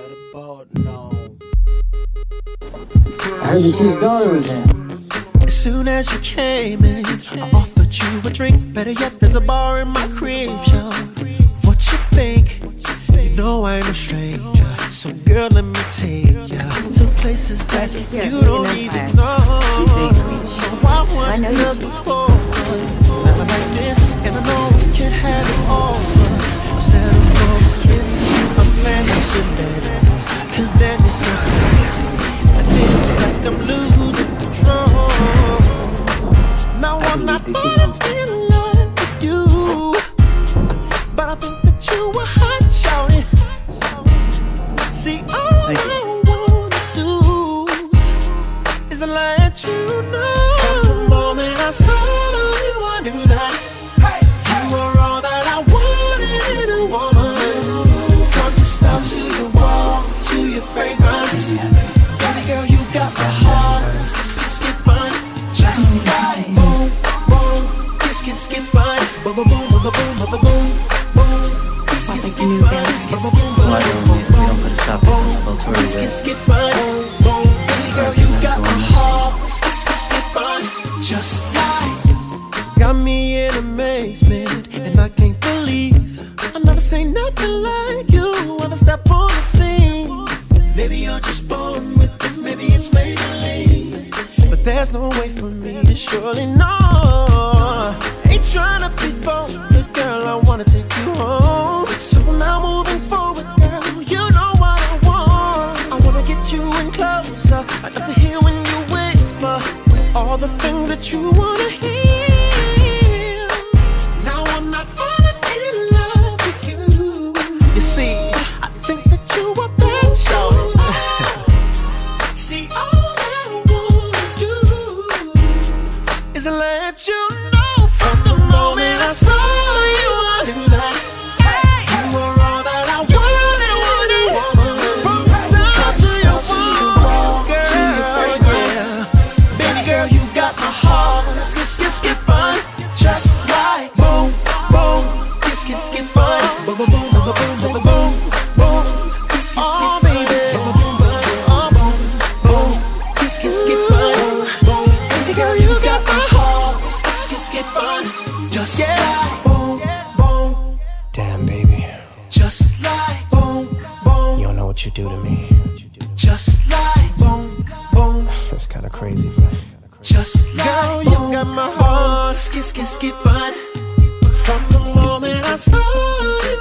I heard that his daughter was there. As soon as you came in, I offered you a drink. Better yet, there's a bar in my crib, yo. What you think? You know I'm a stranger, so girl, let me take you to places that you don't even know. I want girls before, never like this, and I know we can have it all. I'll settle for a kiss, I'm glad that you're there, 'cause then you're so sexy, and it's like I'm losing control. Now I'm not falling in love with you, but I think that you were hot shouting. See, all I wanna do is let you know. From the moment I saw you, I knew that you were all that I wanted in a woman. From your style to your walk to your fragrance, baby girl, you got my heart skip bun, just like boom boom, skip bun, boom boom boom boom boom boom boom boom. I think the new band is we don't put a stop to the skip bun, boom. Baby girl, you got my heart skip bun, just like. Got me in amazement, and I can't believe I never seen nothing like you ever step on the scene. Maybe you're just born with it, maybe it's Maybelline, but there's no way for me to surely know. Ain't trying to be bold, but girl, I wanna take you home. So now moving forward, girl, you know what I want. I wanna get you in closer, I love to hear when you whisper all the things that you wanna hear. Now I'm not falling in love with you. You see, I think that you are bad, shorty. See, all I wanna do is let you know. From the moment I saw you, I knew that you were all that I wanted. From the start to your walk, girl, yeah. Baby girl, you got my heart skip bun, just like boom boom, skip bun, boom boom boom boom boom boom boom. Oh baby, boom boom, skip bun, boom. Baby girl, you got my heart skip bun, just like boom boom. Damn baby, just like boom boom. You don't know what you do to me. Just like boom boom. It's kinda crazy, but just like girl, you got my heart skip bun. From the moment I saw you,